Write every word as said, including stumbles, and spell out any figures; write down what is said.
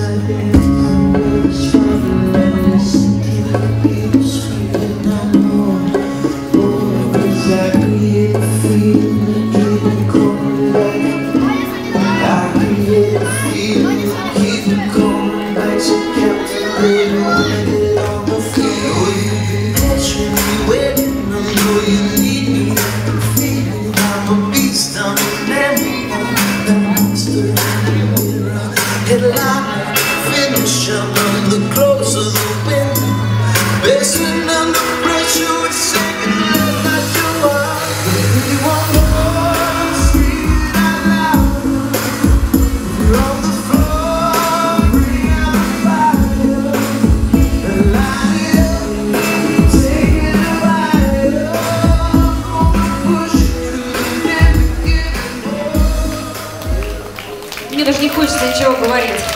Finish up on the close of the wind, basement under pressure, it's second left like you are. You want more, scream it out loud. You're on the floor, bring out the fire, light it up, take it higher. Push it, never give more. Мне даже не хочется ничего говорить.